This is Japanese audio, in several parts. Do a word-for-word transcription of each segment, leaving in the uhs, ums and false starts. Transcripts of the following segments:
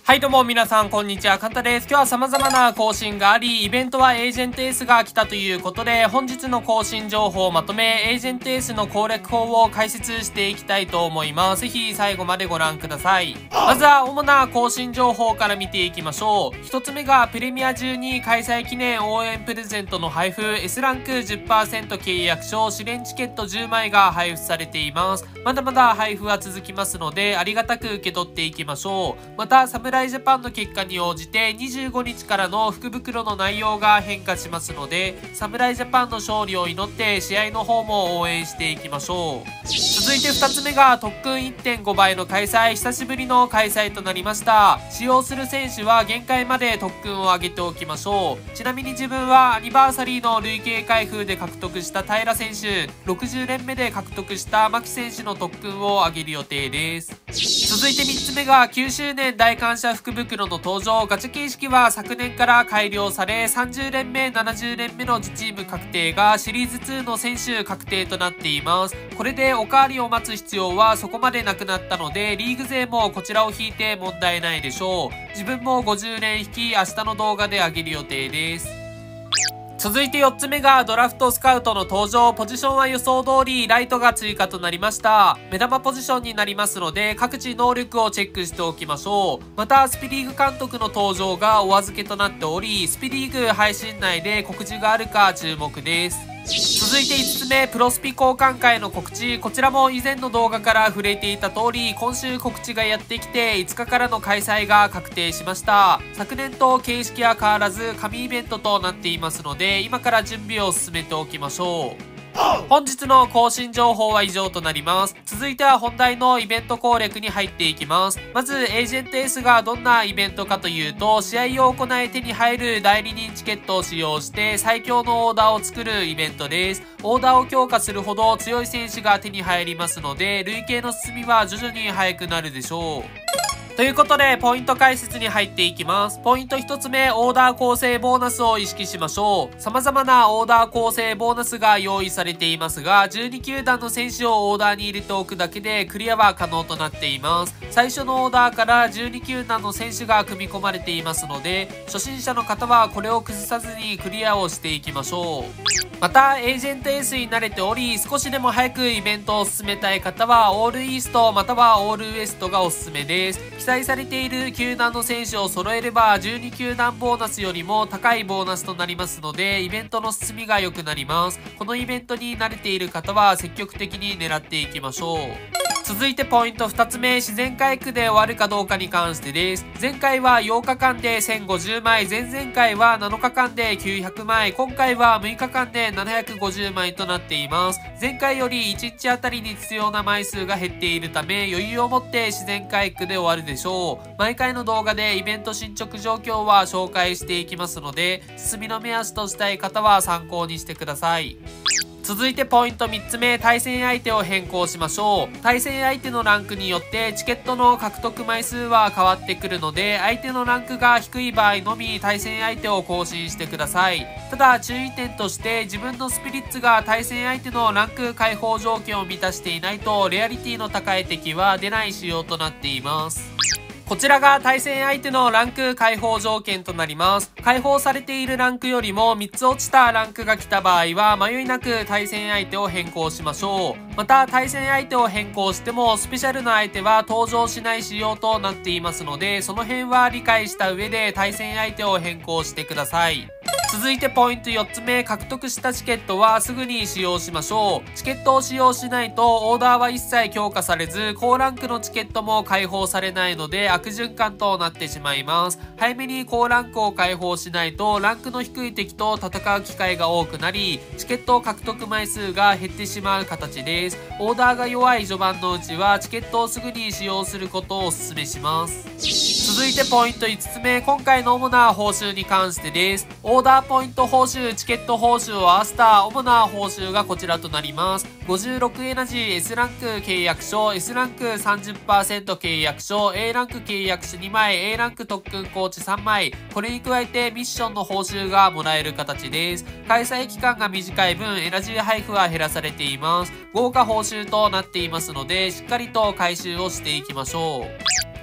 はいどうも皆さんこんにちは、カンタです。今日は様々な更新があり、イベントはエージェント S が来たということで、本日の更新情報をまとめ、エージェント S の攻略法を解説していきたいと思います。ぜひ最後までご覧ください。まずは主な更新情報から見ていきましょう。一つ目がプレミアじゅうに開催記念応援プレゼントの配布、 S ランク じゅっパーセント 契約書、試練チケットじゅうまいが配布されています。まだまだ配布は続きますので、ありがたく受け取っていきましょう。また、侍ジャパンの結果に応じてにじゅうごにちからの福袋の内容が変化しますので、侍ジャパンの勝利を祈って試合の方も応援していきましょう。続いてふたつめが特訓 いってんご 倍の開催、久しぶりの開催となりました。使用する選手は限界まで特訓を上げておきましょう。ちなみに自分はアニバーサリーの累計開封で獲得した平選手、ろくじゅうれんめで獲得した牧選手の特訓を上げる予定です。続いてみっつめがきゅうしゅうねん大感謝福袋の登場。ガチャ形式は昨年から改良され、さんじゅうれんめ、ななじゅうれんめの自チーム確定がシリーズツーの選手確定となっています。これでおかわりを待つ必要はそこまでなくなったので、リーグ勢もこちらを引いて問題ないでしょう。自分もごじゅうねん引き、明日の動画で上げる予定です。続いてよっつめがドラフトスカウトの登場。ポジションは予想通りライトが追加となりました。目玉ポジションになりますので、各自能力をチェックしておきましょう。またスピリーグ監督の登場がお預けとなっており、スピリーグ配信内で告知があるか注目です。続いていつつめ、プロスピ交換会の告知。こちらも以前の動画から触れていた通り、今週告知がやってきていつかからの開催が確定しました。昨年と形式は変わらず神イベントとなっていますので、今から準備を進めておきましょう。本日の更新情報は以上となります。続いては本題のイベント攻略に入っていきます。まず、エージェント S がどんなイベントかというと、試合を行い手に入る代理人チケットを使用して最強のオーダーを作るイベントです。オーダーを強化するほど強い選手が手に入りますので、累計の進みは徐々に速くなるでしょう。ということで、ポイント解説に入っていきます。ポイントひとつめ、オーダー構成ボーナスを意識しましょう。様々なオーダー構成ボーナスが用意されていますが、じゅうに球団の選手をオーダーに入れておくだけでクリアは可能となっています。最初のオーダーからじゅうに球団の選手が組み込まれていますので、初心者の方はこれを崩さずにクリアをしていきましょう。また、エージェント S に慣れており、少しでも早くイベントを進めたい方は、オールイーストまたはオールウエストがおすすめです。記載されている球団の選手を揃えれば、じゅうに球団ボーナスよりも高いボーナスとなりますので、イベントの進みが良くなります。このイベントに慣れている方は、積極的に狙っていきましょう。続いてポイントふたつめ、自然回復で終わるかどうかに関してです。前回はようかかんでせんごじゅうまい、前々回はなのかかんできゅうひゃくまい、今回はむいかかんでななひゃくごじゅうまいとなっています。前回よりいちにちあたりに必要な枚数が減っているため、余裕を持って自然回復で終わるでしょう。毎回の動画でイベント進捗状況は紹介していきますので、進みの目安としたい方は参考にしてください。続いてポイントみっつめ、対戦相手を変更しましょう。対戦相手のランクによってチケットの獲得枚数は変わってくるので、相手のランクが低い場合のみ対戦相手を更新してください。ただ注意点として、自分のスピリッツが対戦相手のランク解放条件を満たしていないと、レアリティの高い敵は出ない仕様となっています。こちらが対戦相手のランク解放条件となります。解放されているランクよりもみっつ落ちたランクが来た場合は迷いなく対戦相手を変更しましょう。また対戦相手を変更してもスペシャルな相手は登場しない仕様となっていますので、その辺は理解した上で対戦相手を変更してください。続いてポイントよっつめ、獲得したチケットはすぐに使用しましょう。チケットを使用しないとオーダーは一切強化されず、高ランクのチケットも解放されないので悪循環となってしまいます。早めに高ランクを解放しないと、ランクの低い敵と戦う機会が多くなり、チケット獲得枚数が減ってしまう形です。オーダーが弱い序盤のうちはチケットをすぐに使用することをお勧めします。続いてポイントいつつめ、今回の主な報酬に関してです。オーダーポイント報酬、チケット報酬を合わせた主な報酬がこちらとなります。ごじゅうろくエナジー S ランク契約書、S ランク さんじゅっパーセント 契約書、A ランク契約書にまい、A ランク特訓コーチさんまい、これに加えてミッションの報酬がもらえる形です。開催期間が短い分、エナジー配布は減らされています。豪華報酬となっていますので、しっかりと回収をしていきましょう。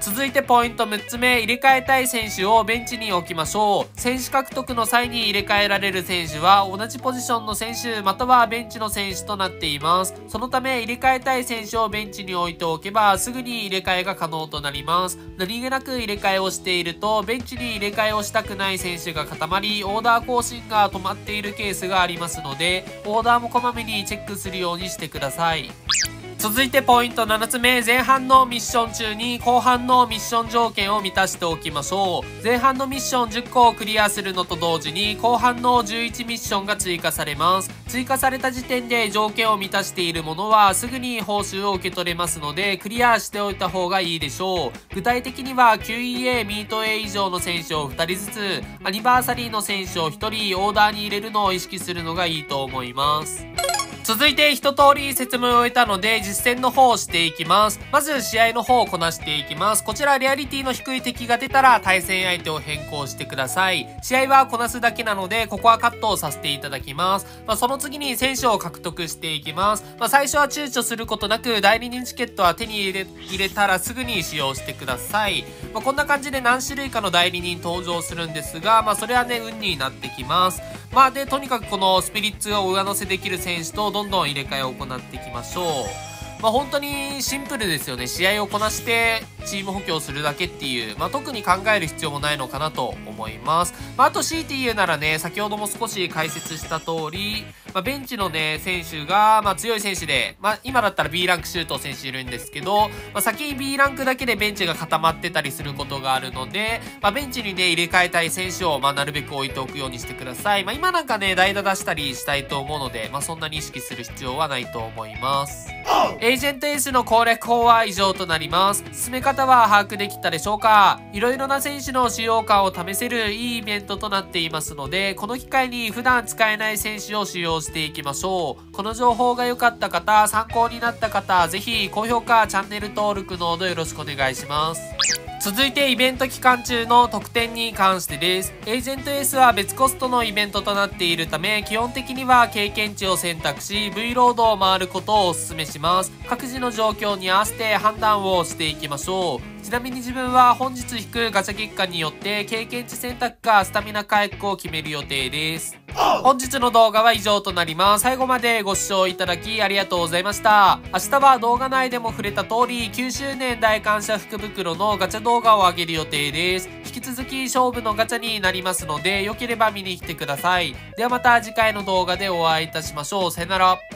続いてポイントむっつめ、入れ替えたい選手をベンチに置きましょう。選手獲得の際に入れ替えられる選手は同じポジションの選手またはベンチの選手となっています。そのため入れ替えたい選手をベンチに置いておけばすぐに入れ替えが可能となります。何気なく入れ替えをしているとベンチに入れ替えをしたくない選手が固まりオーダー更新が止まっているケースがありますのでオーダーもこまめにチェックするようにしてください。続いてポイントななつめ、前半のミッション中に後半のミッション条件を満たしておきましょう。前半のミッションじゅっこをクリアするのと同時に後半のじゅういちミッションが追加されます。追加された時点で条件を満たしているものはすぐに報酬を受け取れますのでクリアしておいた方がいいでしょう。具体的には キューイーエー ミート A 以上の選手をふたりずつ、アニバーサリーの選手をひとりオーダーに入れるのを意識するのがいいと思います。続いて一通り説明を終えたので実践の方をしていきます。まず試合の方をこなしていきます。こちらリアリティの低い敵が出たら対戦相手を変更してください。試合はこなすだけなのでここはカットをさせていただきます。まあ、その次に選手を獲得していきます。まあ、最初は躊躇することなく代理人チケットは手に入れ入れたらすぐに使用してください。まあ、こんな感じで何種類かの代理人登場するんですが、まあ、それはね運になってきます。まあでとにかくこのスピリッツを上乗せできる選手とどんどん入れ替えを行っていきましょう。まあ本当にシンプルですよね。試合をこなしてチーム補強するだけっていう、まあ特に考える必要もないのかなと思います。まああと強いて言うならね、先ほども少し解説した通り、まあベンチのね、選手が、まあ強い選手で、まあ今だったら ビー ランクシュート選手いるんですけど、まあ先に ビー ランクだけでベンチが固まってたりすることがあるので、まあベンチにね、入れ替えたい選手を、まあなるべく置いておくようにしてください。まあ今なんかね、代打出したりしたいと思うので、まあそんなに意識する必要はないと思います。エージェントエースの攻略法は以上となります。進め方は把握できたでしょうか？いろいろな選手の使用感を試せるいいイベントとなっていますので、この機会に普段使えない選手を使用していきましょう。この情報が良かった方、参考になった方、ぜひ高評価、チャンネル登録のほどよろしくお願いします。続いてイベント期間中の特典に関してです。エージェントエースは別コストのイベントとなっているため、基本的には経験値を選択し V ロードを回ることをお勧めします。各自の状況に合わせて判断をしていきましょう。ちなみに自分は本日引くガチャ結果によって経験値選択かスタミナ回復を決める予定です。本日の動画は以上となります。最後までご視聴いただきありがとうございました。明日は動画内でも触れた通りきゅうしゅうねん大感謝福袋のガチャ動画を上げる予定です。引き続き勝負のガチャになりますので、良ければ見に来てください。ではまた次回の動画でお会いいたしましょう。さよなら。